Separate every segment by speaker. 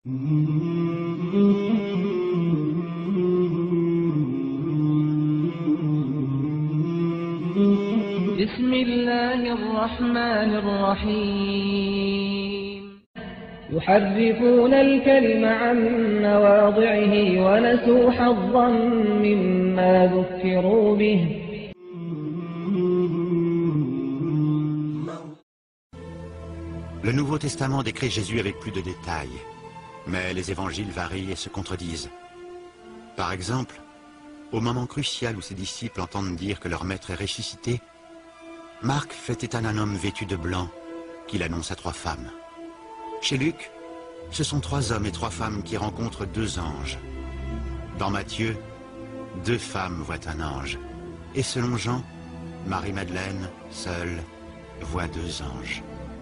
Speaker 1: بسم الله الرحمن الرحيم يحرفون الكلم عن مواضعه ونسوا حظا مما ذكروا به
Speaker 2: Le Nouveau Testament décrit Jésus avec plus de détails, mais les évangiles varient et se contredisent. Par exemple, au moment crucial où ses disciples entendent dire que leur maître est ressuscité, Marc fait état d'un homme vêtu de blanc qu'il annonce à 3 femmes. Chez Luc, ce sont 3 hommes et 3 femmes qui rencontrent 2 anges. Dans Matthieu, 2 femmes voient un ange. Et selon Jean, Marie-Madeleine, seule, voit 2 anges.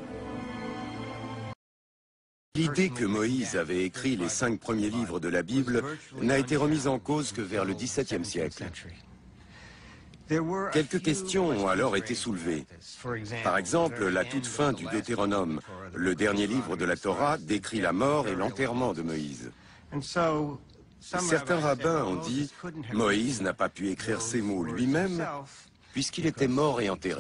Speaker 3: L'idée que Moïse avait écrit les 5 premiers livres de la Bible n'a été remise en cause que vers le XVIIe siècle. Quelques questions ont alors été soulevées. Par exemple, la toute fin du Deutéronome, le dernier livre de la Torah, décrit la mort et l'enterrement de Moïse. Certains rabbins ont dit « Moïse n'a pas pu écrire ces mots lui-même puisqu'il était mort et enterré ».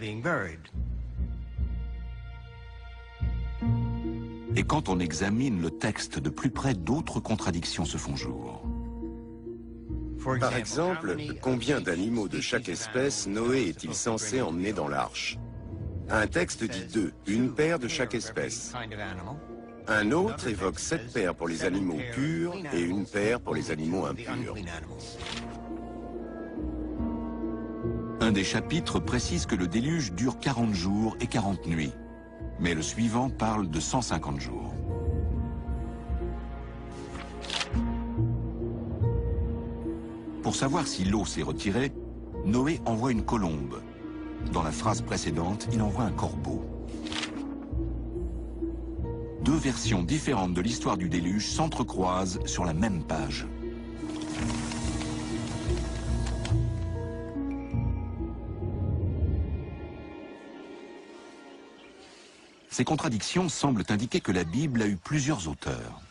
Speaker 4: Et quand on examine le texte de plus près, d'autres contradictions se font jour.
Speaker 3: Par exemple, combien d'animaux de chaque espèce Noé est-il censé emmener dans l'arche? Un texte dit 2, une paire de chaque espèce. Un autre évoque 7 paires pour les animaux purs et une paire pour les animaux impurs.
Speaker 4: Un des chapitres précise que le déluge dure 40 jours et 40 nuits. Mais le suivant parle de 150 jours. Pour savoir si l'eau s'est retirée, Noé envoie une colombe. Dans la phrase précédente, il envoie un corbeau. 2 versions différentes de l'histoire du déluge s'entrecroisent sur la même page. Ces contradictions semblent indiquer que la Bible a eu plusieurs auteurs.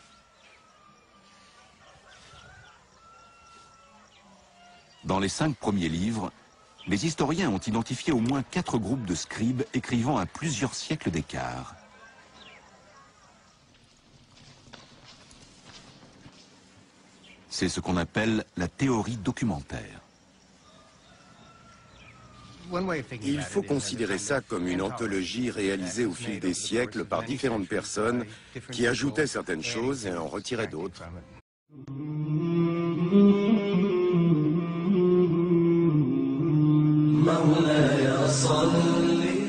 Speaker 4: Dans les 5 premiers livres, les historiens ont identifié au moins 4 groupes de scribes écrivant à plusieurs siècles d'écart. C'est ce qu'on appelle la théorie documentaire.
Speaker 3: Il faut considérer ça comme une anthologie réalisée au fil des siècles par différentes personnes qui ajoutaient certaines choses et en retiraient d'autres.
Speaker 5: مولاي صل